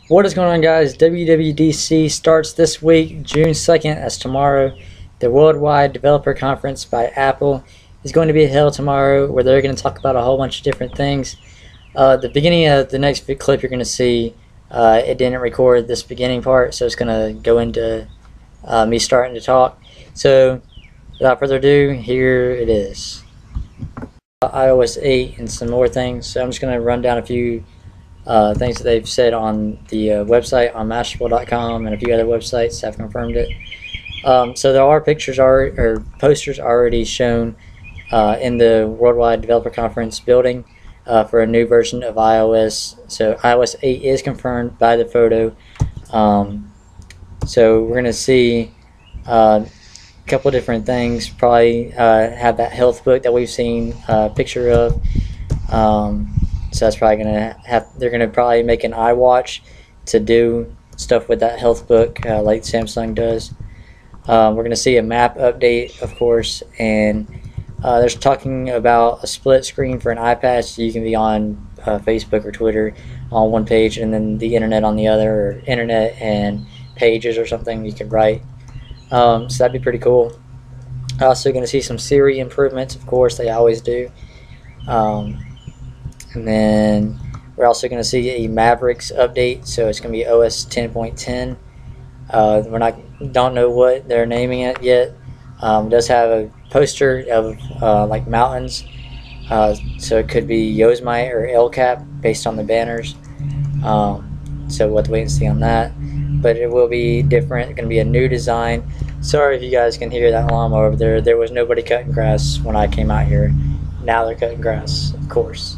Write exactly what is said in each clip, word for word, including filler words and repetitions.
What is going on, guys? W W D C starts this week, June second, that's tomorrow. The Worldwide Developer Conference by Apple is going to be held tomorrow, where they're going to talk about a whole bunch of different things. Uh, the beginning of the next clip you're going to see, uh, it didn't record this beginning part, so it's going to go into uh, me starting to talk. So without further ado, here it is. i O S eight and some more things. So I'm just going to run down a few Uh, things that they've said on the uh, website on mashable dot com, and a few other websites have confirmed it. Um, so there are pictures are, or posters already shown uh, in the Worldwide Developer Conference building uh, for a new version of iOS. So i O S eight is confirmed by the photo. Um, so we're going to see uh, a couple different things. Probably uh, have that health book that we've seen a picture of. Um, So that's probably gonna have. They're gonna probably make an iWatch to do stuff with that health book, uh, like Samsung does. Um, we're gonna see a map update, of course, and uh, there's talking about a split screen for an iPad, so you can be on uh, Facebook or Twitter on one page, and then the internet on the other, or internet and pages or something you could write. Um, so that'd be pretty cool. Also gonna see some Siri improvements, of course, they always do. Um, And then we're also going to see a Mavericks update, so it's going to be O S ten point ten. Uh, we're not don't know what they're naming it yet. Um, it does have a poster of uh, like mountains, uh, so it could be Yosemite or El Cap based on the banners. Um, so we'll have to wait and see on that. But it will be different. It's going to be a new design. Sorry if you guys can hear that lawnmower over there. There was nobody cutting grass when I came out here. Now they're cutting grass, of course.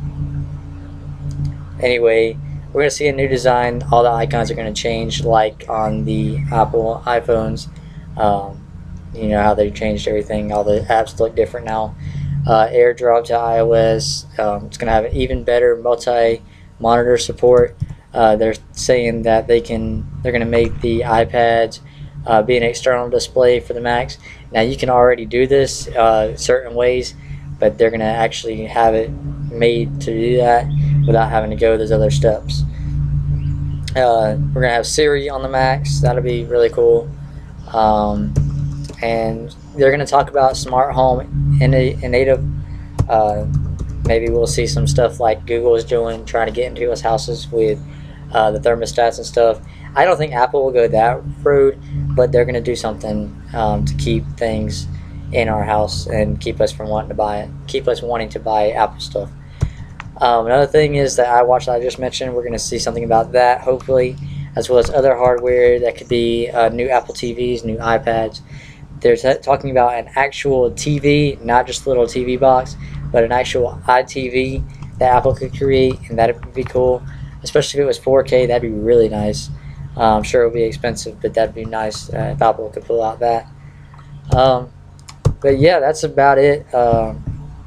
Anyway, we're going to see a new design. All the icons are going to change, like on the Apple iPhones. Um, you know how they changed everything. All the apps look different now. Uh, AirDrop to iOS. Um, it's going to have an even better multi-monitor support. Uh, they're saying that they can. They're going to make the iPads uh, be an external display for the Macs. Now you can already do this uh, certain ways, but they're going to actually have it made to do that without having to go those other steps. Uh, we're gonna have Siri on the Macs. That'll be really cool. Um, and they're gonna talk about smart home in a, in native. Uh, maybe we'll see some stuff like Google is doing, trying to get into us houses with uh, the thermostats and stuff. I don't think Apple will go that road, but they're gonna do something um, to keep things in our house and keep us from wanting to buy it, keep us wanting to buy Apple stuff. Um, another thing is that iWatch that I just mentioned. We're going to see something about that, hopefully, as well as other hardware that could be uh, new Apple T Vs, new iPads. They're talking about an actual T V, not just a little T V box, but an actual i T V that Apple could create, and that would be cool. Especially if it was four K, that'd be really nice. Uh, I'm sure it would be expensive, but that'd be nice uh, if Apple could pull out that. Um, but yeah, that's about it. Um,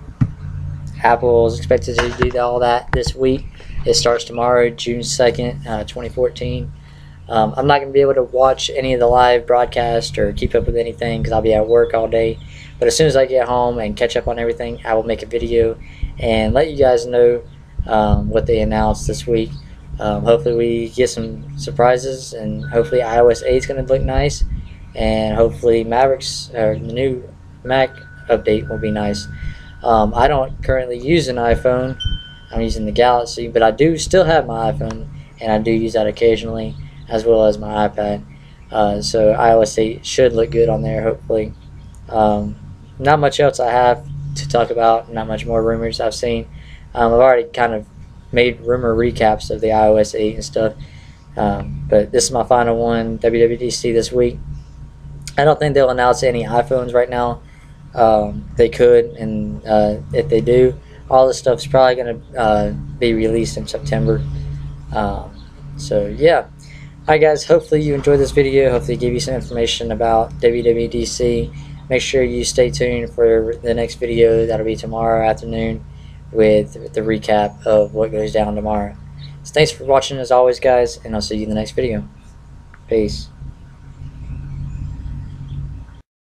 Apple is expected to do all that this week. It starts tomorrow, June second, uh, twenty fourteen. Um, I'm not going to be able to watch any of the live broadcast or keep up with anything because I'll be at work all day. But as soon as I get home and catch up on everything, I will make a video and let you guys know um, what they announced this week. Um, hopefully we get some surprises, and hopefully i O S eight is going to look nice, and hopefully Mavericks, or the new Mac update, will be nice. Um, I don't currently use an iPhone. I'm using the Galaxy, but I do still have my iPhone, and I do use that occasionally, as well as my iPad. Uh, so i O S eight should look good on there, hopefully. Um, not much else I have to talk about, not much more rumors I've seen. Um, I've already kind of made rumor recaps of the i O S eight and stuff, um, but this is my final one, W W D C this week. I don't think they'll announce any iPhones right now. Um, they could, and uh, if they do, all this stuff is probably going to uh, be released in September. Um, so yeah, alright guys, hopefully you enjoyed this video. Hopefully it gave you some information about W W D C. Make sure you stay tuned for the next video. That'll be tomorrow afternoon with the recap of what goes down tomorrow. So thanks for watching as always, guys, and I'll see you in the next video. Peace.